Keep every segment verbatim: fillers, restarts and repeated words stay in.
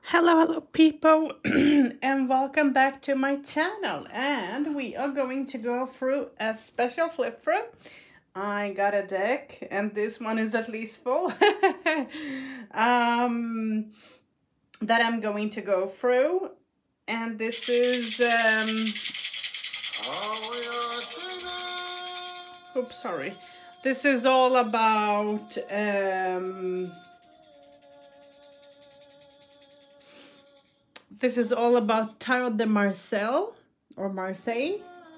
Hello, hello, people, and welcome back to my channel. And we are going to go through a special flip through. I got a deck, and this one is at least full. um, that I'm going to go through, and this is um. Oops, sorry. This is all about um. This is all about Tarot de Marseille, or Marseille.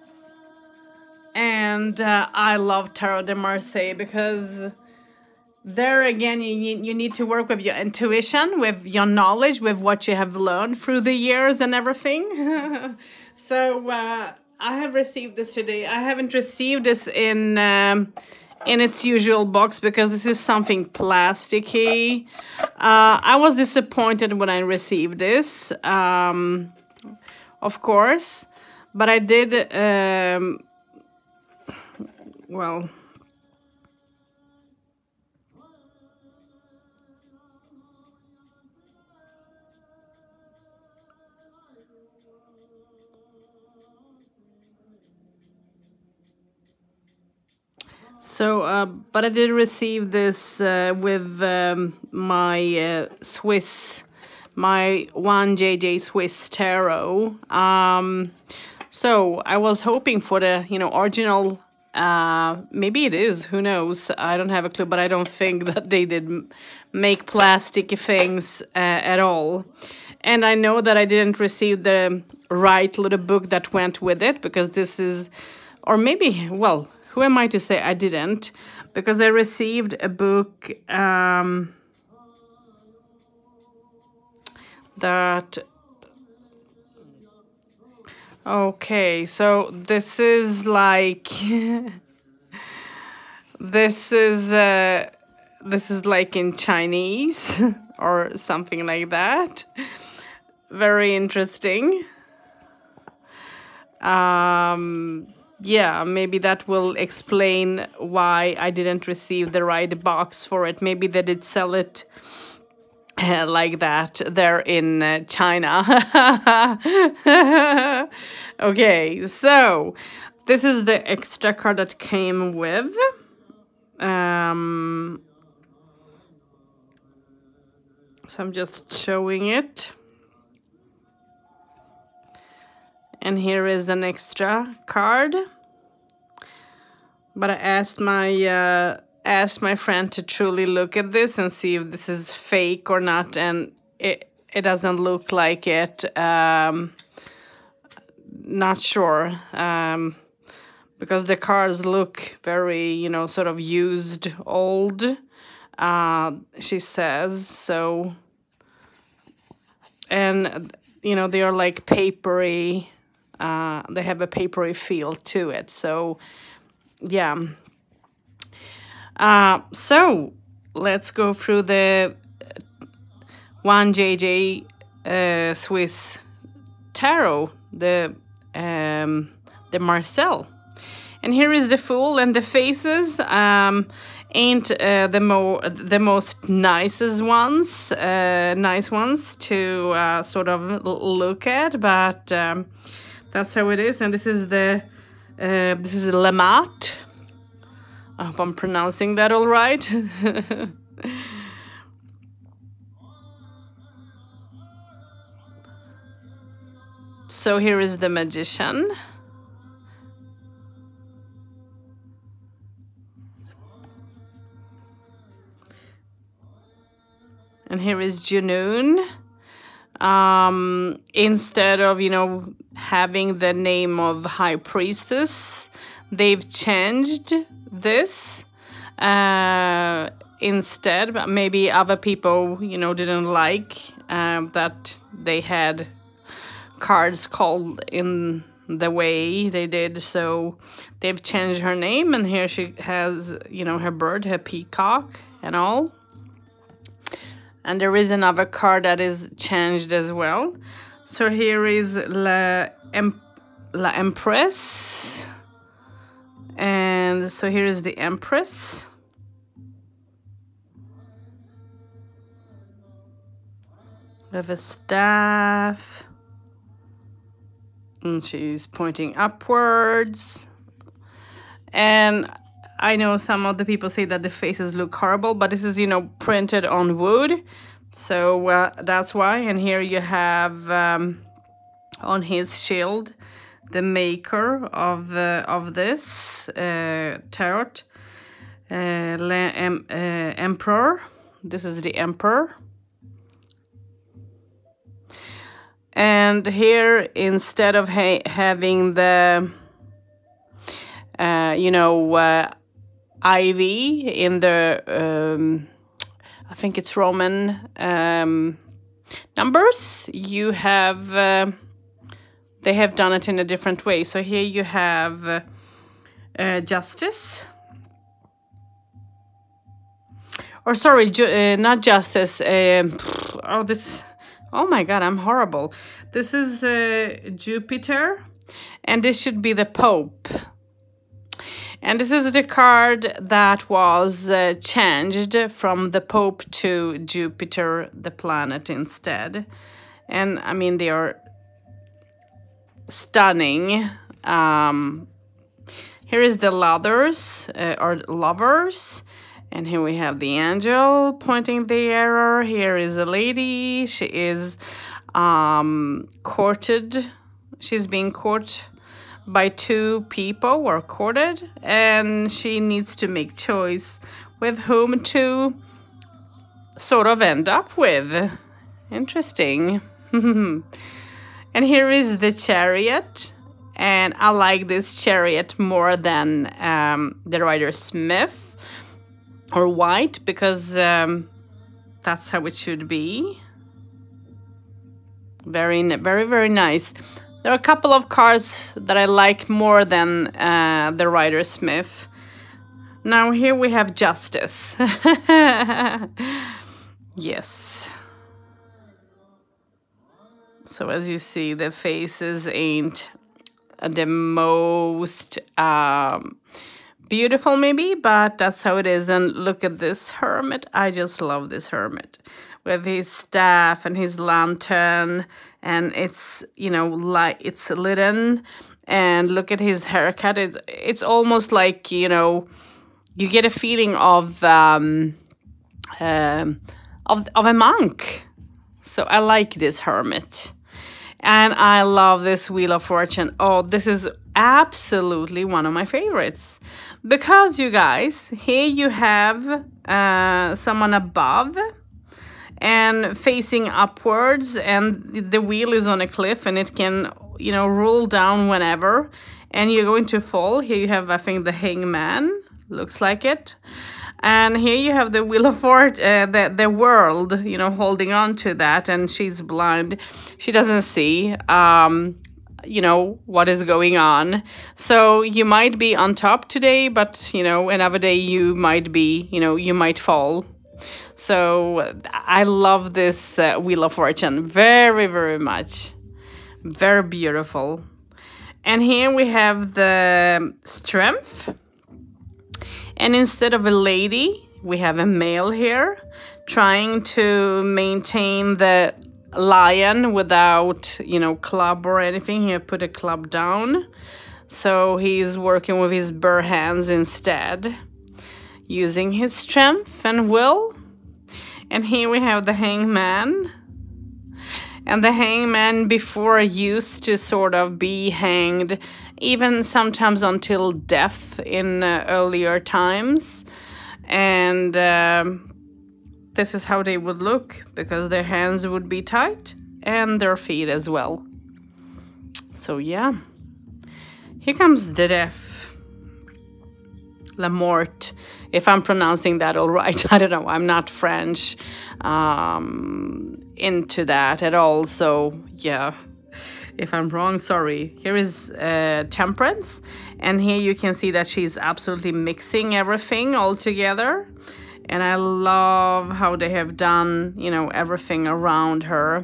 And uh, I love Tarot de Marseille because there again, you need, you need to work with your intuition, with your knowledge, with what you have learned through the years and everything. So uh, I have received this today. I haven't received this in... Um, in its usual box because this is something plasticky. Uh, I was disappointed when I received this, um, of course, but I did, um, well, So, uh, but I did receive this uh, with um, my uh, Swiss, my one J J Swiss Tarot. Um, so I was hoping for the, you know, original. Uh, maybe it is. Who knows? I don't have a clue. But I don't think that they did make plastic things uh, at all. And I know that I didn't receive the right little book that went with it because this is, or maybe, well. Who am I to say I didn't? Because I received a book um, that... Okay, so this is like... this is... Uh, this is like in Chinese or something like that. Very interesting. Um... Yeah, maybe that will explain why I didn't receive the right box for it. Maybe they did sell it uh, like that there in uh, China. Okay, so this is the extra card that came with. Um, so I'm just showing it. And here is an extra card. But I asked my uh, asked my friend to truly look at this and see if this is fake or not, and it it doesn't look like it. Um, not sure, um, because the cards look very, you know, sort of used, old. Uh, she says so, and you know they are like papery. Uh, they have a papery feel to it. So, yeah. Uh, so, let's go through the one J J uh, Swiss Tarot, the, um, the Marseille. And here is the Fool, and the faces um, ain't uh, the, mo the most nicest ones, uh, nice ones to uh, sort of look at, but... Um, that's how it is, and this is the uh, this is Le Mat. I hope I'm pronouncing that all right. So here is the Magician. And here is Junoon. Um, instead of, you know, having the name of High Priestess, they've changed this uh, instead. But maybe other people, you know, didn't like um, that they had cards called in the way they did. So they've changed her name, and here she has, you know, her bird, her peacock and all. And there is another card that is changed as well. So here is La, em La Empress. And so here is the Empress. with a staff. And she's pointing upwards. And I know some of the people say that the faces look horrible, but this is, you know, printed on wood. So uh, that's why. And here you have um, on his shield the maker of uh, of this uh, tarot, uh, Le em uh, Emperor. This is the Emperor. And here, instead of ha having the, uh, you know, uh, ivy in the, um, I think it's Roman um, numbers, you have, uh, they have done it in a different way. So here you have uh, uh, justice. Or sorry, ju uh, not justice. Uh, oh, this... Oh my God, I'm horrible. This is uh, Jupiter, and this should be the Pope. And this is the card that was uh, changed from the Pope to Jupiter, the planet, instead. And I mean, they are stunning. Um, here is the lovers, uh, or lovers. And here we have the angel pointing the arrow. Here is a lady. She is um, courted. She's being courted by two people, or courted. And she needs to make choice with whom to sort of end up with. Interesting. And here is the chariot. And I like this chariot more than um, the Rider Smith. Or white, because um, that's how it should be. Very, very, very nice. There are a couple of cards that I like more than uh, the Rider Smith. Now here we have justice. Yes. So as you see, the faces ain't the most... Um, beautiful maybe, but that's how it is. And look at this hermit. I just love this hermit with his staff and his lantern, and it's, you know, like it's litten. And look at his haircut. It's it's almost like, you know, you get a feeling of um, um of of a monk. So I like this hermit. And I love this Wheel of Fortune. Oh, this is absolutely one of my favorites. Because, you guys, here you have uh, someone above and facing upwards. And the wheel is on a cliff and it can, you know, roll down whenever. And you're going to fall. Here you have, I think, the hangman. Looks like it. And here you have the Wheel of Fortune, uh, the, the world, you know, holding on to that. And she's blind. She doesn't see, um, you know, what is going on. So you might be on top today, but, you know, another day you might be, you know, you might fall. So I love this uh, Wheel of Fortune very, very much. Very beautiful. And here we have the strength. And instead of a lady, we have a male here trying to maintain the lion without, you know, club or anything. He put a club down. So he's working with his bare hands instead, using his strength and will. And here we have the hangman. And the hangman before used to sort of be hanged, even sometimes until death in uh, earlier times. And um, this is how they would look, because their hands would be tight and their feet as well. So yeah, here comes the death. La Mort, if I'm pronouncing that all right. I don't know, I'm not French um, into that at all. So yeah, if I'm wrong, sorry. Here is uh, Temperance. And here you can see that she's absolutely mixing everything all together. And I love how they have done, you know, everything around her.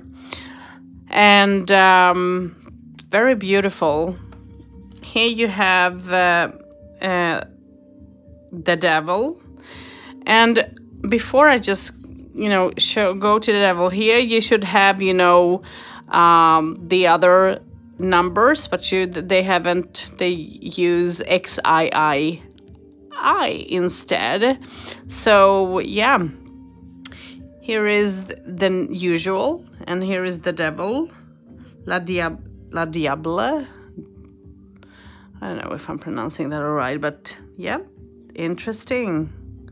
And um, very beautiful. Here you have uh, uh, the devil. And before I just you know, show, go to the devil. Here you should have, you know, um, the other numbers, but you they haven't. They use X I I I instead. So yeah, here is the usual, and here is the devil, La Diab La Diable. I don't know if I'm pronouncing that all right, but yeah, interesting.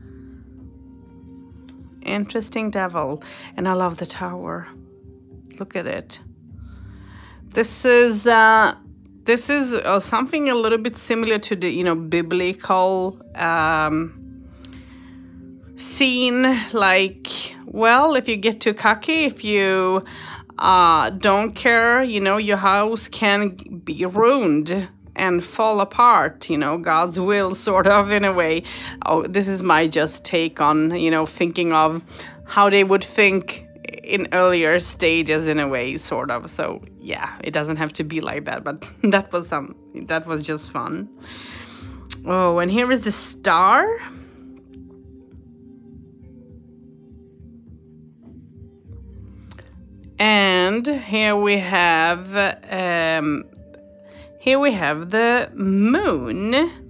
Interesting devil. And I love the tower. Look at it. This is uh, this is uh, something a little bit similar to the, you know, biblical um, scene. Like, well, if you get too cocky, if you uh, don't care, you know, your house can be ruined and fall apart, you know, God's will, sort of, in a way. Oh, this is my just take on, you know, thinking of how they would think in earlier stages, in a way, sort of. So yeah, it doesn't have to be like that, but that was some, that was just fun. Oh, and here is the star. And here we have um Here we have the moon,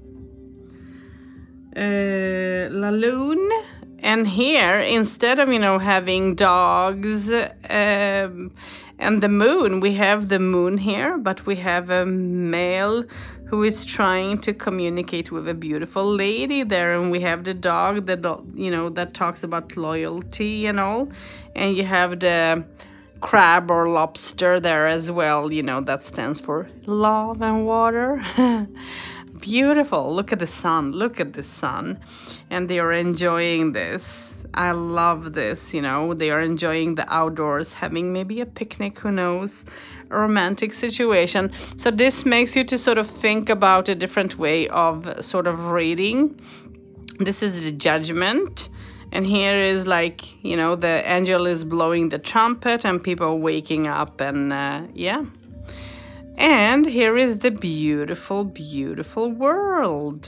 uh, La Lune, and here, instead of, you know, having dogs um, and the moon, we have the moon here, but we have a male who is trying to communicate with a beautiful lady there, and we have the dog that, you know, that talks about loyalty and all, and you have the crab or lobster there as well, you know, that stands for love and water. Beautiful. Look at the sun. Look at the sun. And they are enjoying this. I love this, you know. They are enjoying the outdoors, having maybe a picnic, who knows, a romantic situation. So this makes you to sort of think about a different way of sort of reading. This is the Judgment. And here is, like, you know, the angel is blowing the trumpet and people are waking up, and uh, yeah. And here is the beautiful, beautiful world.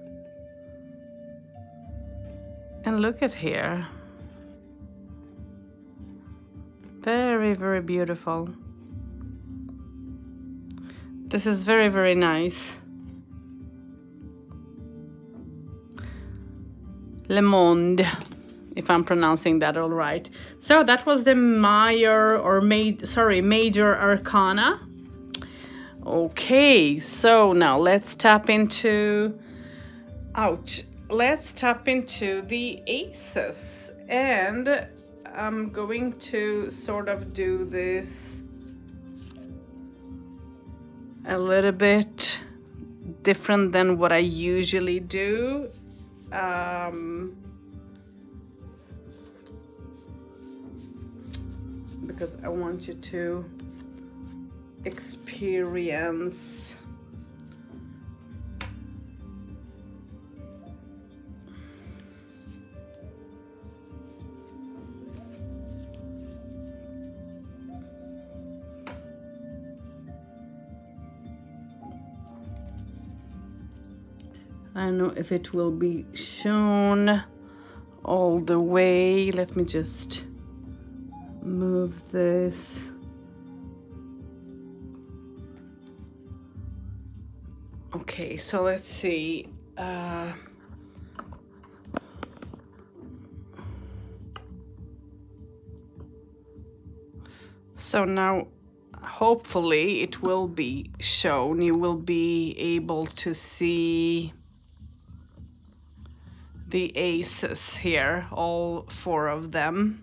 And look at here. Very, very beautiful. This is very, very nice. Le Monde, if I'm pronouncing that all right. So that was the Major or made sorry Major Arcana. Okay, so now let's tap into ouch. Let's tap into the aces, and I'm going to sort of do this a little bit different than what I usually do. Um, because I want you to experience I don't know if it will be shown all the way. Let me just move this. Okay, so let's see. Uh, so now, hopefully it will be shown. You will be able to see the aces here, all four of them.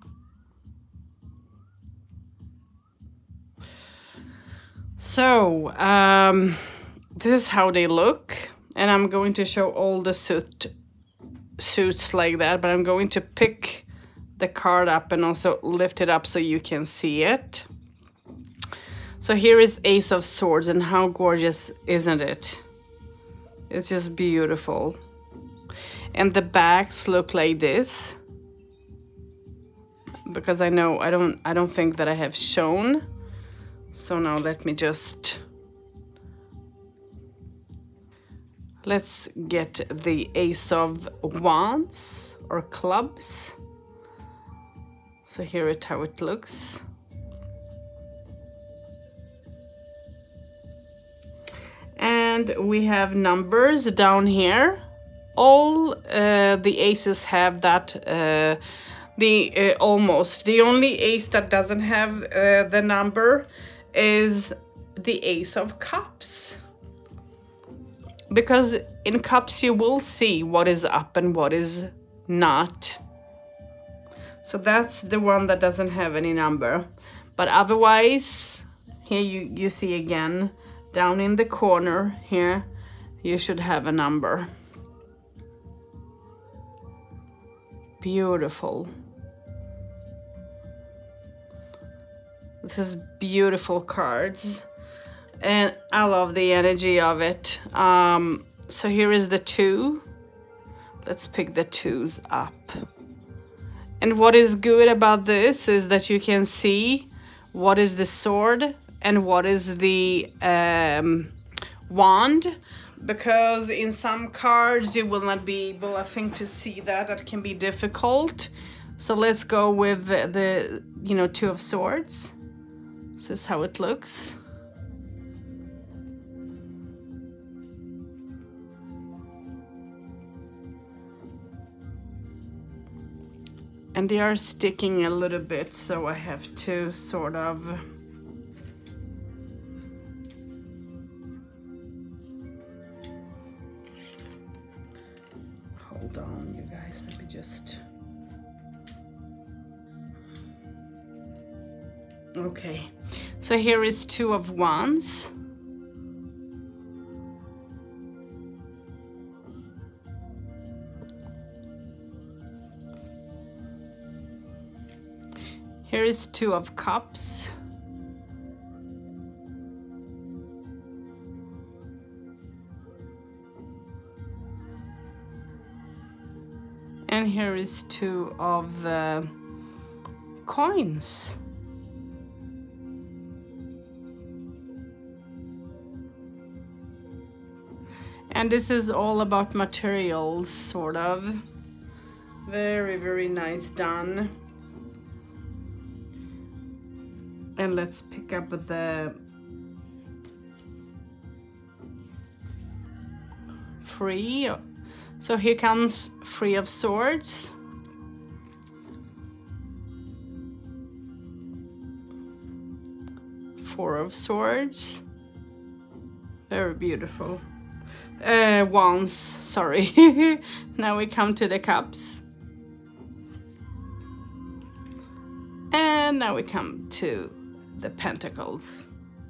So um, this is how they look, and I'm going to show all the suit suits like that, but I'm going to pick the card up and also lift it up so you can see it. So here is Ace of Swords, and how gorgeous, isn't it? It's just beautiful. And the backs look like this, because I know I don't I don't think that I have shown. So now let me just let's get the Ace of Wands or clubs. So here it how it looks. And we have numbers down here. All uh, the aces have that, uh, the uh, almost. The only ace that doesn't have uh, the number is the Ace of Cups. Because in cups you will see what is up and what is not. So that's the one that doesn't have any number. But otherwise, here you, you see again, down in the corner here, you should have a number. Beautiful. This is beautiful cards. And I love the energy of it. Um, so here is the two. Let's pick the twos up. And what is good about this is that you can see what is the sword and what is the um, wand. Because in some cards you will not be able, I think, to see that. That can be difficult. So let's go with the, the you know, Two of Swords. This is how it looks. And they are sticking a little bit, so I have to sort of hold on, you guys. Let me just. Okay, so here is Two of Wands. Here is Two of Cups. And here is Two of uh, Coins. And this is all about materials, sort of. Very, very nice done. And let's pick up the Three. So here comes Three of Swords. Four of Swords. Very beautiful. Uh, wands, sorry. Now we come to the Cups. And now we come to the Pentacles.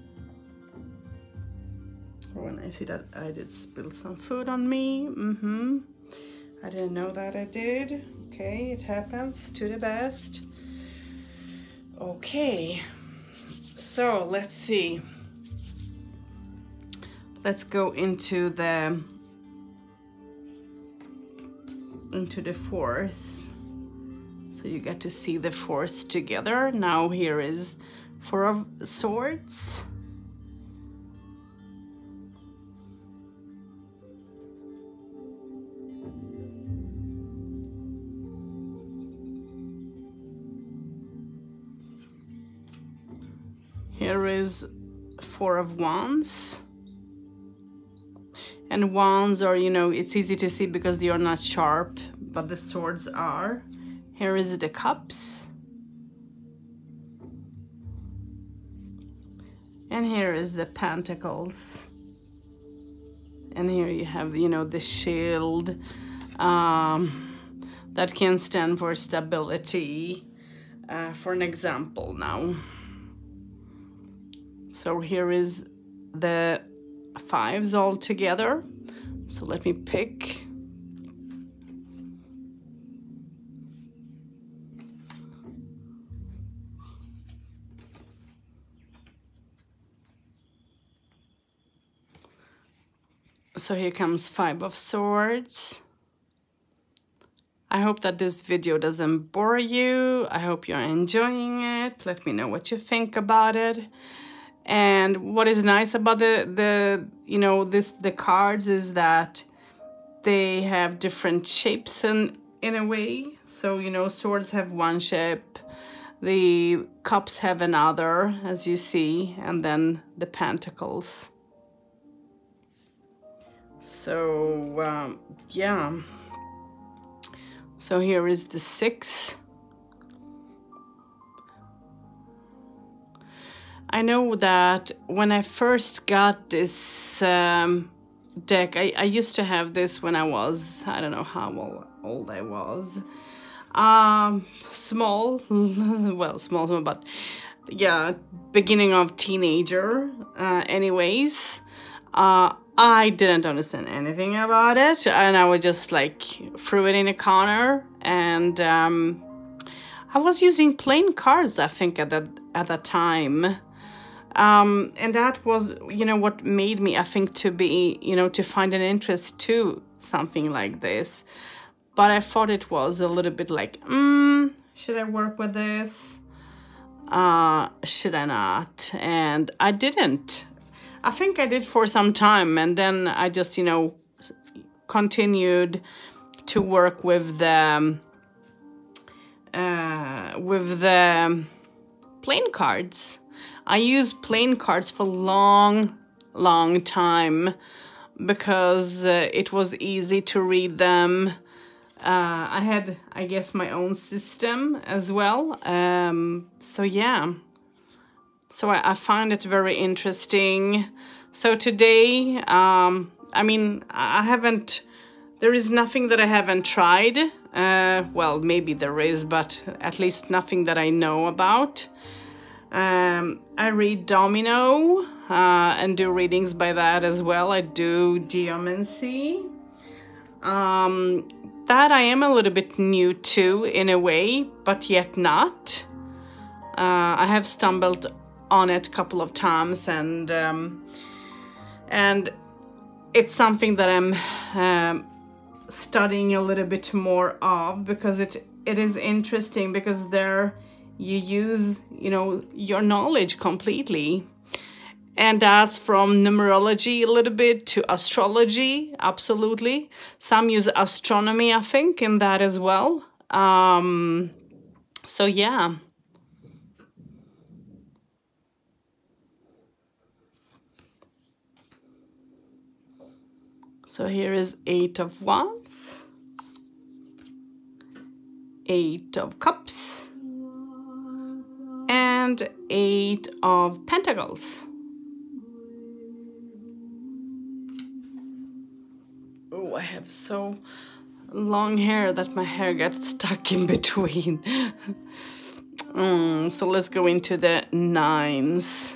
When I see that I did spill some food on me. Mm-hmm. I didn't know that I did. Okay, it happens to the best. Okay, so let's see. Let's go into the into the Fours. So you get to see the Fours together. Now here is Four of Swords. Here is Four of Wands. And wands are, you know, it's easy to see because they are not sharp, but the swords are. Here is the Cups. And here is the Pentacles. And here you have, you know, the shield. Um, that can stand for stability, uh, for an example now. So here is the fives all together. So let me pick. So here comes Five of Swords. I hope that this video doesn't bore you. I hope you're enjoying it. Let me know what you think about it. And what is nice about the, the you know, this the cards is that they have different shapes in, in a way. So, you know, swords have one shape, The cups have another, as you see, and then the pentacles. So, um, yeah. So here is the six. I know that when I first got this um, deck, I, I used to have this when I was, I don't know how old I was. Um, small, well, small, small, but yeah, beginning of teenager. Uh, anyways, uh, I didn't understand anything about it, and I would just like threw it in a corner. And um, I was using plain cards, I think, at that at that time. Um, and that was, you know, what made me, I think, to be, you know, to find an interest to something like this. But I thought it was a little bit like, mm, should I work with this? Uh, should I not? And I didn't. I think I did for some time, and then I just, you know, continued to work with the, uh, with the plain cards. I used plain cards for long, long time because uh, it was easy to read them. Uh, I had, I guess, my own system as well. Um, so yeah, so I, I find it very interesting. So today, um, I mean, I haven't, there is nothing that I haven't tried. Uh, well, maybe there is, but at least nothing that I know about. Um, I read Domino uh, and do readings by that as well. I do geomancy. Um, that I am a little bit new to in a way, but yet not. Uh, I have stumbled on it a couple of times, and um, and it's something that I'm um, studying a little bit more of, because it it is interesting, because there you use, you know, your knowledge completely. And that's from numerology a little bit to astrology, absolutely. Some use astronomy, I think, in that as well. Um, so yeah. So here is Eight of Wands, Eight of Cups, and Eight of Pentacles. Oh, I have so long hair that my hair got stuck in between. mm, so let's go into the nines.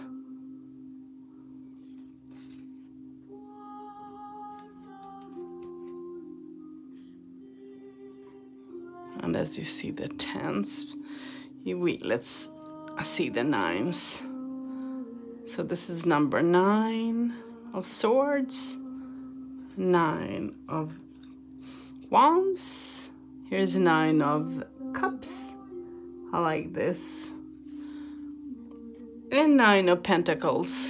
And as you see the tens, we let's see the nines. So this is number nine of swords, nine of wands. Here's nine of cups. I like this. And nine of pentacles.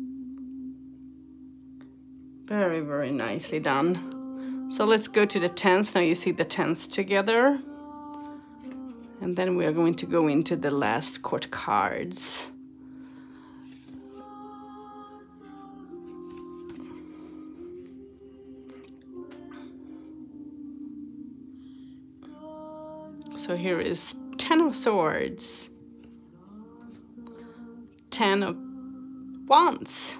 Very, very nicely done. So let's go to the tens. Now you see the tens together. And then we are going to go into the last court cards. So here is Ten of Swords, Ten of Wands,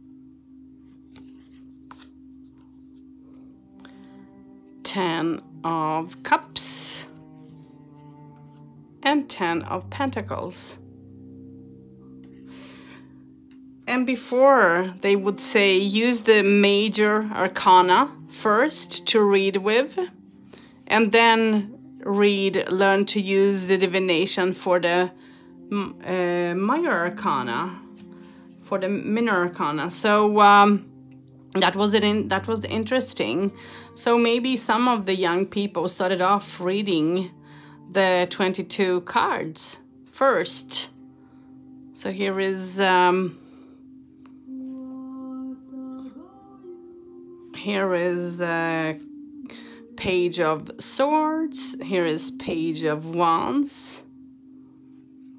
Ten of Cups, and Ten of Pentacles. And before, they would say use the major arcana first to read with, and then read, learn to use the divination for the uh, minor arcana, for the minor arcana. So um, that was it. In, that was interesting. So maybe some of the young people started off reading the twenty-two cards first. So here is um, here is uh, Page of Swords. Here is Page of Wands.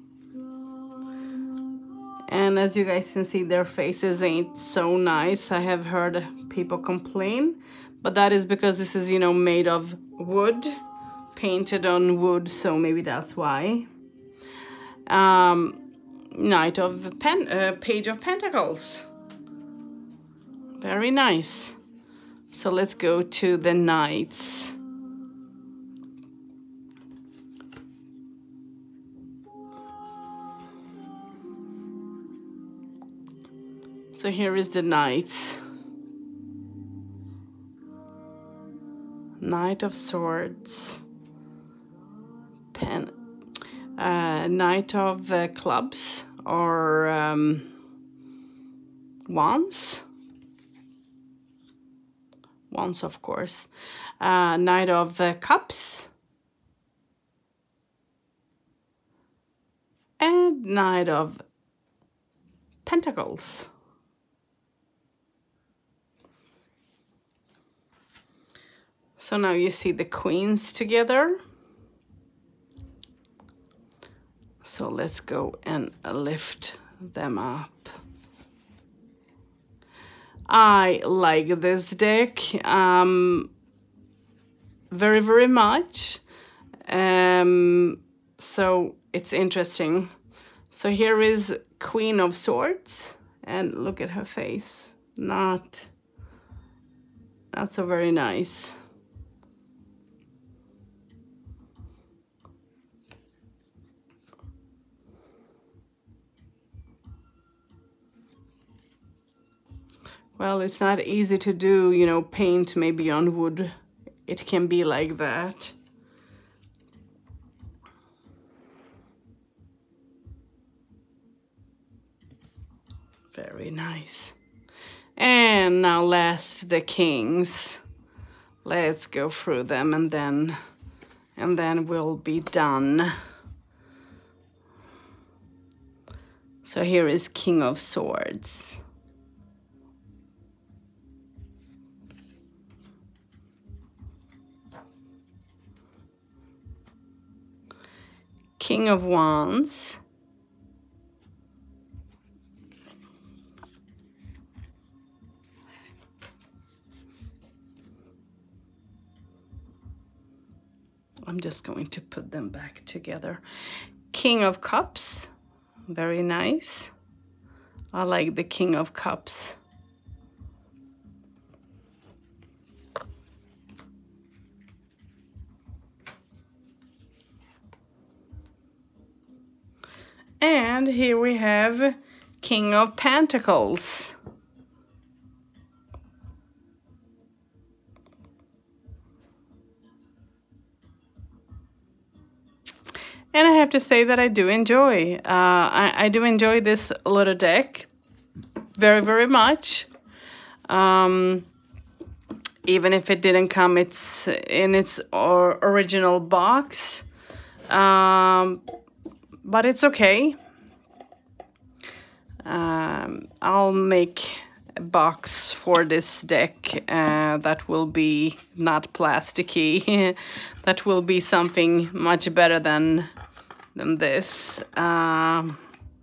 And as you guys can see, their faces ain't so nice. I have heard people complain, but that is because this is, you know, made of wood, painted on wood, so maybe that's why. Um, Knight of Pen, uh, Page of Pentacles. Very nice. So let's go to the Knights. So here is the Knights. Knight of Swords. Pen. Uh, Knight of uh, Clubs or um, Wands. Wands, of course. Uh, Knight of uh, Cups. And Knight of Pentacles. So now you see the queens together. So let's go and lift them up. I like this deck um, very, very much. Um, so it's interesting. So here is Queen of Swords, and look at her face. Not, not so very nice. Well, it's not easy to do, you know, paint maybe on wood. It can be like that. Very nice. And now last, the kings. Let's go through them and then, and then we'll be done. So here is King of Swords. King of Wands. I'm just going to put them back together. King of Cups. Very nice. I like the King of Cups. And here we have King of Pentacles. And I have to say that I do enjoy. Uh, I, I do enjoy this little deck very, very much. Um, even if it didn't come it's in its or original box. Um, But it's okay. Um, I'll make a box for this deck uh, that will be not plasticky. That will be something much better than than this. Um,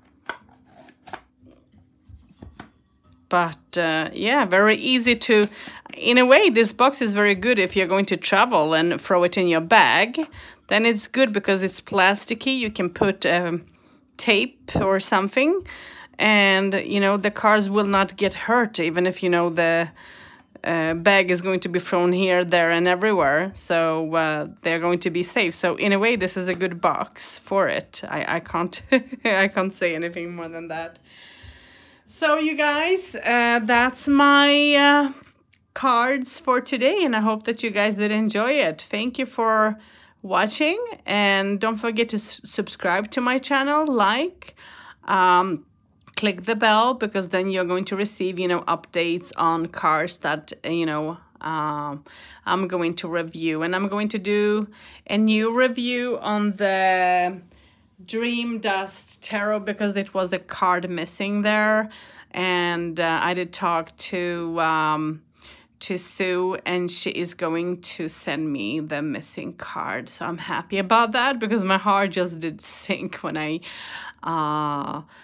but uh, yeah, very easy to. In a way, this box is very good if you're going to travel and throw it in your bag. Then it's good because it's plasticky. You can put um, tape or something, and you know the cards will not get hurt, even if you know the uh, bag is going to be thrown here, there, and everywhere. So uh, they're going to be safe. So in a way, this is a good box for it. I I can't I can't say anything more than that. So you guys, uh, that's my uh, cards for today, and I hope that you guys did enjoy it. Thank you for watching, and don't forget to subscribe to my channel, like, um, click the bell, because then you're going to receive, you know, updates on cars that, you know, um, I'm going to review. And I'm going to do a new review on the Dream Dust Tarot because it was a card missing there. And uh, I did talk to um, to Sue, and she is going to send me the missing card. So I'm happy about that because my heart just did sink when I uh,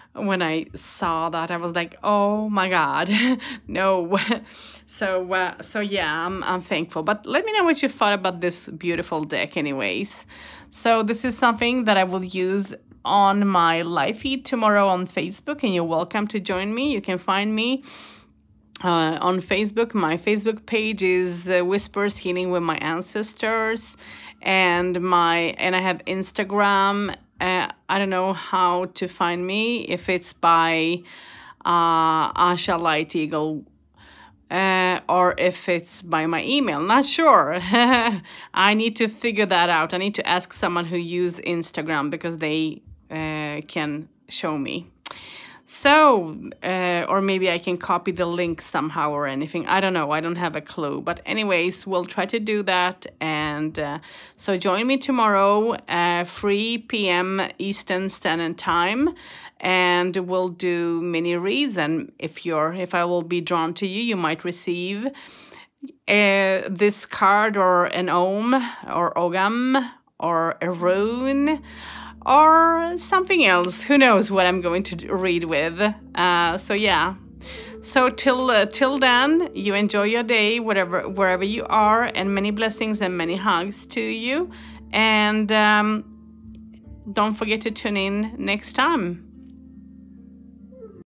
when I saw that, I was like, oh my God, no. So, uh, so yeah, I'm, I'm thankful. But let me know what you thought about this beautiful deck anyways. So this is something that I will use on my live feed tomorrow on Facebook, and you're welcome to join me. You can find me uh, on Facebook. My Facebook page is uh, Whispers Healing with My Ancestors, and my and I have Instagram. Uh, I don't know how to find me, if it's by uh, Asha Light Eagle uh, or if it's by my email. Not sure. I need to figure that out. I need to ask someone who uses Instagram, because they uh, can show me. So, uh, or maybe I can copy the link somehow or anything. I don't know. I don't have a clue. But anyways, we'll try to do that. And uh, so join me tomorrow, uh, three p m Eastern Standard Time. And we'll do mini reads. And if you're, if I will be drawn to you, you might receive uh, this card, or an Om, or Ogam, or a rune, or something else. Who knows what I'm going to read with. Uh, so yeah. So till uh, till then, you enjoy your day, whatever wherever you are, and many blessings and many hugs to you. And um, don't forget to tune in next time.